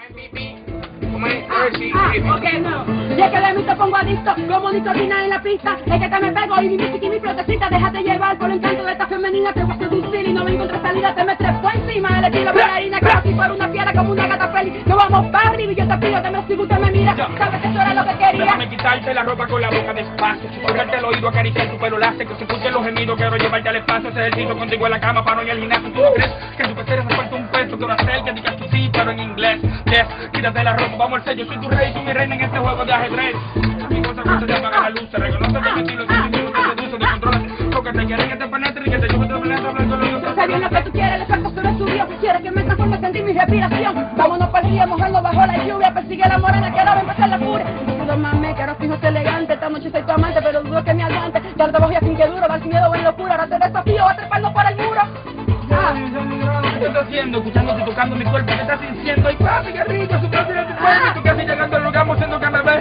Ok, no. Y es que de mí te pongo adicto, como nicotina en la pista. Es que te me pego y mi música y mi flotecita. Déjate llevar por el encanto de esta femenina. Te voy a seducir y no me encuentro salida. Te me trepo encima del estilo bailarina. Como si fuera una fiera, como una gata feliz. Nos vamos para arriba y yo te pido, te me sigo, usted me mira. Sabes que eso era lo que quería. Déjame quitarte la ropa con la boca despacio. Susurrarte el oído, acariciar tu pelo láser. Que se escuchen los gemidos, quiero llevarte al espacio. Ese ejercicio contigo en la cama para no ir al gimnasio. ¿Tú no crees que en tu pecera me falta un peso? Quiero hacer que digas tú sí, pero en inglés. Yes, quítate la ropa, vamos al sello. Soy tu rey, tú mi reina en este juego de ajedrez. Mi cosa cuando te apaga la luz. Se reconoce de estilo, te seduce, te controla. Porque te quieren que te penetre y que te lleve te penetre. Yo sé bien lo que tú quieres, el efecto solo subió. Quieres que me transforme, sentir mi respiración. Vámonos para el día, mojando bajo la lluvia. Persigue la morena, que ahora va a empezar la furia. Todo mame, que ahora fijo elegante. Esta noche soy tu amante, pero dudo que me aguante. Ya no te voy a fin que duro, va sin miedo, va en locura. Ahora te desafío, va trepando por el muro. ¿Qué estás haciendo? Escuchándote, tocando mi cuerpo. ¿Qué estás sintiendo? ¡Ay, papi, qué rico! Su placer en tu cuerpo. Tú casi llegando al lugar, haciendo que me ves.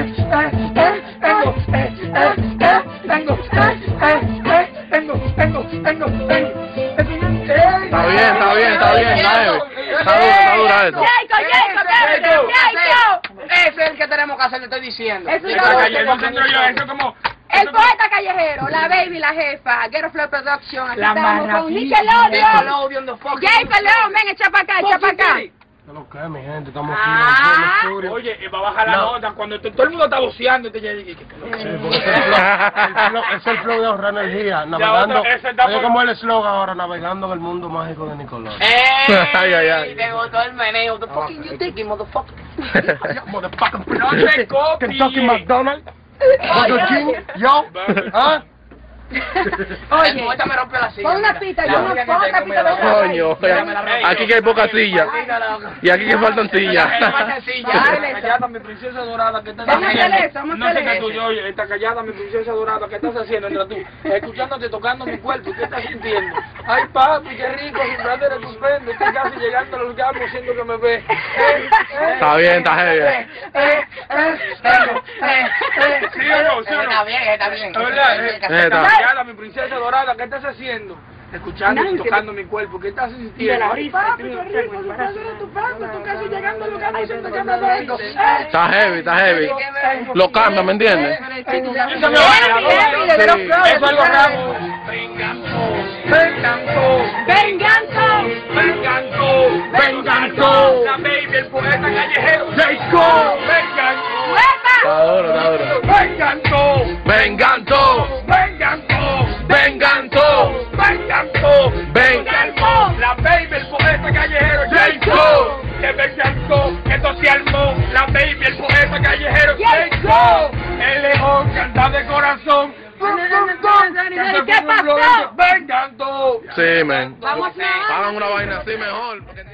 Está bien, está dura esto. Ese es el que tenemos que hacer, te estoy diciendo. Eso es Eso como... el poeta callejero, la baby, la jefa, Ghetto Flow Production, aquí La estamos con marrafilla. Nickelodeon. Jay Pelón, ven, echa para acá, echa para acá. No lo que, mi gente, estamos aquí en el estudio. Oye, va a bajar la nota cuando todo el mundo está voceando y te llega y Sí, porque es el flow de ahorrar energía, navegando. Oye, como el eslogan ahora, navegando en el mundo mágico de Nicolás. ¡Ey! Te botó el meneo. The fucking you thinking, motherfucker. Motherfucker. No te copies. Kentucky McDonald's. Burger King. Yo. ¿Ah? Oye, esta me rompió la silla. Pon una pita, yo no pongo una pita de Coño, aquí que hay pocas sillas. Y aquí que faltan sillas. Callada, mi princesa dorada, ¿qué estás Vamos a haciendo? hacer eso, vamos a No sé hacer qué tú, eso. oye, está callada, mi princesa dorada, ¿qué estás haciendo entre tú? Escuchándote, tocando mi cuerpo, ¿qué estás sintiendo? Ay, papi, qué rico, sin placer estupendo, estoy casi llegando al orgasmo, siento que me ve. Está bien, está heavy. ¿Sí o no? ¿Sí o no? Está bien, está bien. ¿Verdad? Callada, mi princesa dorada, ¿qué estás haciendo? Escuchando y tocando mi cuerpo, ¿qué estás sintiendo? Ay, papi, qué rico, sin placer estupendo, estoy casi llegando al orgasmo, siento que me ve. Está heavy. Lo cambia, ¿me entiendes? Eso es algo raro. Venganto. La baby, el poeta callejero. Jacob. Está duro. Venganto. La baby, el poeta callejero. Jacob. Que venganto. Esto se armó. La baby, el poeta callejero. Jacob. El león canta de corazón. ¿Qué pasó? Venganto. Sí, man. Vamos a Hagan una vaina así mejor.